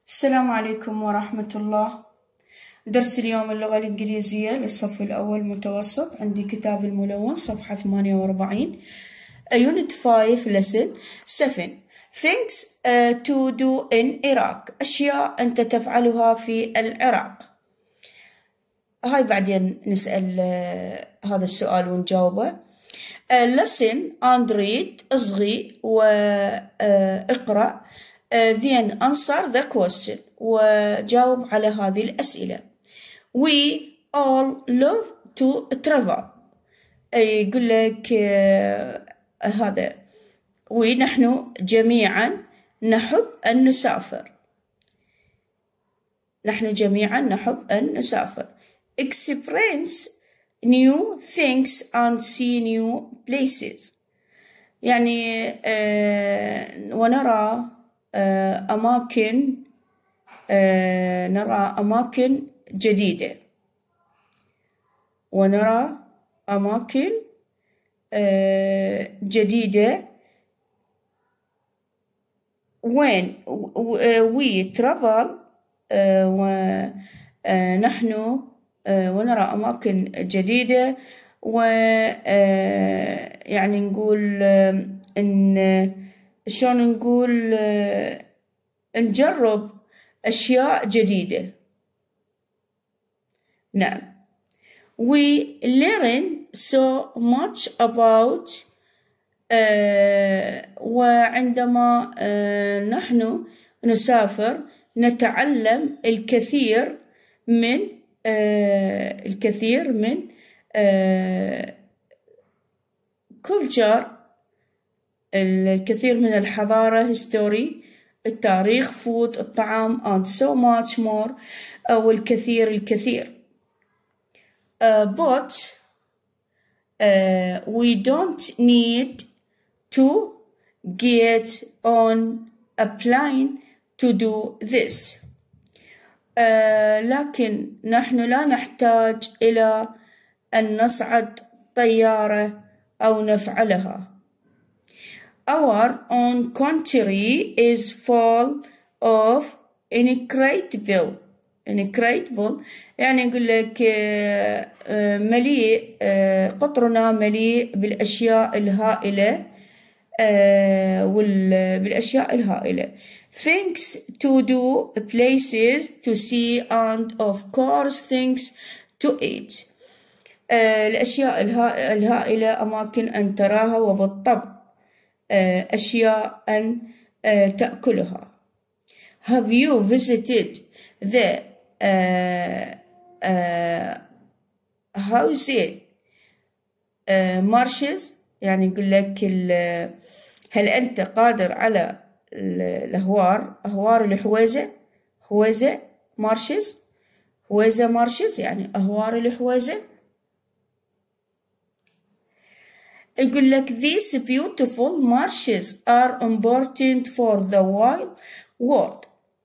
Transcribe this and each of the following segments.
السلام عليكم ورحمة الله. درس اليوم اللغة الإنجليزية للصف الأول متوسط. عندي كتاب الملون صفحة 48 Unit 5 Lesson 7 Things to do in Iraq. أشياء أنت تفعلها في العراق. هاي بعدين نسأل هذا السؤال ونجاوبه. Listen and read. اصغي واقرأ. Then answer the question. وجاوب على هذه الأسئلة. We all love to travel. يقول لك هذا نحن جميعا نحب أن نسافر. نحن جميعا نحب أن نسافر. Experience new things and see new places. يعني ونرى نرى أماكن جديدة. ونرى أماكن جديدة. when we travel ونحن ونرى أماكن جديدة يعني نقول إن شلون نقول نجرب أشياء جديدة. نعم. We learn so much about وعندما نحن نسافر نتعلم الكثير من culture، الكثير من الحضارة، history التاريخ، food الطعام، and so much more والكثير. But we don't need to get on a plane to do this. لكن نحن لا نحتاج إلى أن نصعد طيارة أو نفعلها. Our own country is full of incredible يعني يقول لك مليء، قطرنا مليء بالأشياء الهائلة بالأشياء الهائلة. Things to do, places to see, and of course things to eat. الأشياء الهائلة أماكن أن تراها، وبالطبع أشياء أن تأكلها. Have you visited the marshes؟ يعني يقول لك هل أنت قادر على أهوار الحويزة؟ marshes يعني أهوار الحويزة. يقول لك these beautiful marshes are important for the wild world.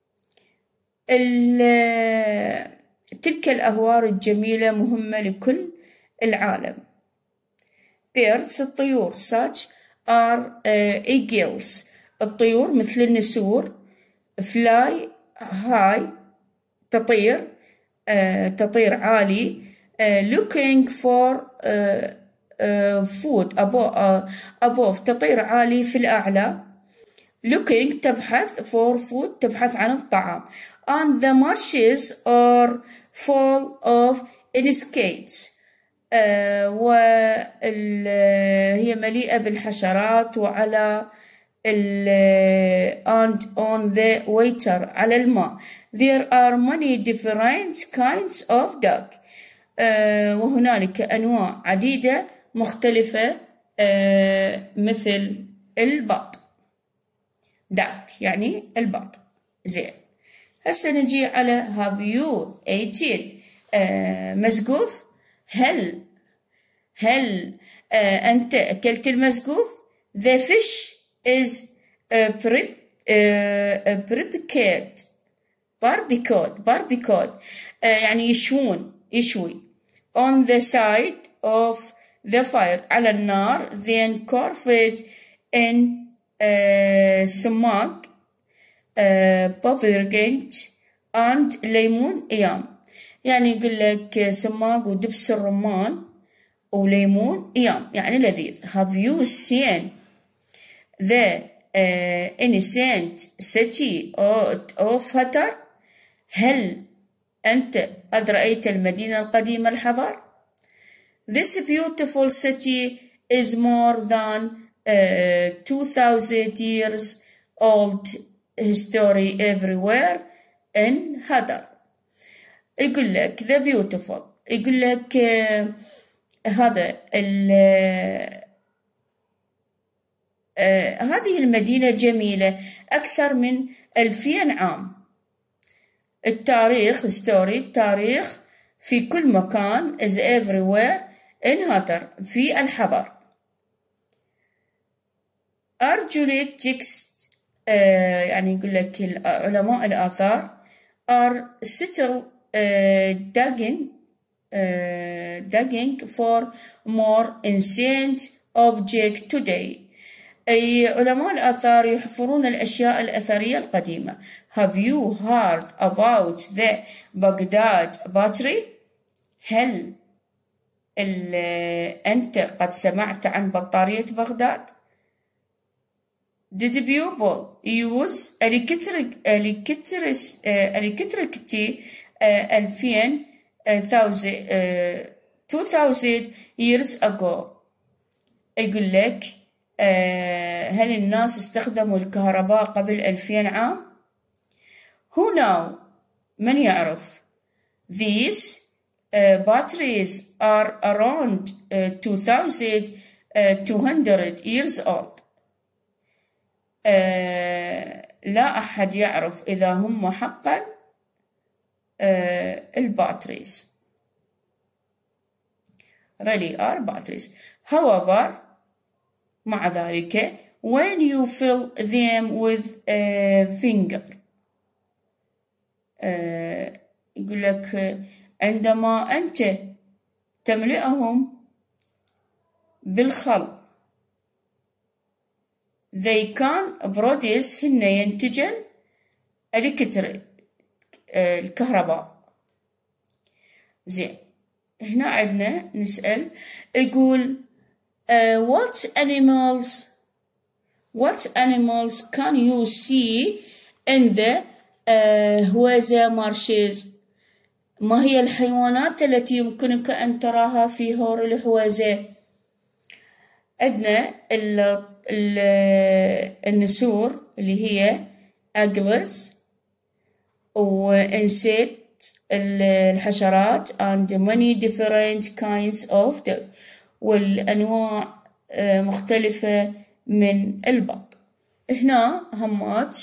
تلك الأهوار الجميلة مهمة لكل العالم. Birds الطيور such are eagles الطيور مثل النسور. Fly high تطير عالي. Looking for food above تطير عالي في الأعلى. Looking تبحث for food تبحث عن الطعام. And the marshes are full of insects وهي مليئة بالحشرات. وعلى and on the water على الماء. There are many different kinds of duck وهنالك أنواع عديدة مختلفة مثل البط. duck يعني البط. زين، هسه نجي على have you eaten مسقوف؟ هل أنت أكلت المسقوف؟ The fish is barbecued يعني يشوي. On the side of the fire على النار. Then carved in smoke pomegranate and ليمون يام. يعني يقول لك سماق ودبس الرمان وليمون يام يعني لذيذ. Have you seen the ancient city of Hatar؟ هل أنت قد رأيت المدينة القديمة الحضر؟ This beautiful city is more than 2000 years old. History everywhere in Hadar. يقول لك the beautiful، يقول لك هذا هذه المدينة جميلة أكثر من 2000 عام. التاريخ story، التاريخ في كل مكان is everywhere in Hadar في الحضر. Archaeologists يعني يقول لك علماء الآثار are still digging for more ancient objects today. أي علماء الآثار يحفرون الأشياء الأثرية القديمة. Have you heard about the Baghdad battery؟ هل أنت قد سمعت عن بطارية بغداد؟ Did people use electricity 2000 years ago؟ يقول لك هل الناس استخدموا الكهرباء قبل 2000 عام؟ Who know؟ من يعرف؟ These batteries are around 2200 years old. لا أحد يعرف إذا هم حقا الباتريز really are batteries. However مع ذلك when you fill them with a finger يقول لك عندما أنت تملئهم بالخل they can produce هن ينتجن الكهرباء. زين هنا عندنا نسأل يقول what animals can you see in the هويزة marshes؟ ما هي الحيوانات التي يمكنك أن تراها في هور الهويزة؟ عندنا النسور اللي هي أجلز وإنسيكت الحشرات and many different kinds of them والأنواع مختلفة من البط. هنا همات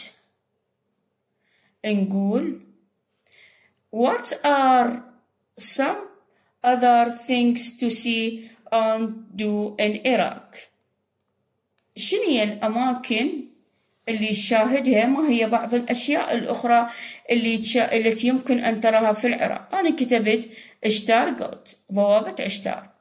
نقول what are some other things to see and do in Iraq؟ شنو هي الأماكن اللي تشاهدها؟ ما هي بعض الأشياء الأخرى التي يمكن أن تراها في العراق؟ أنا كتبت عشتار قوت بوابة عشتار.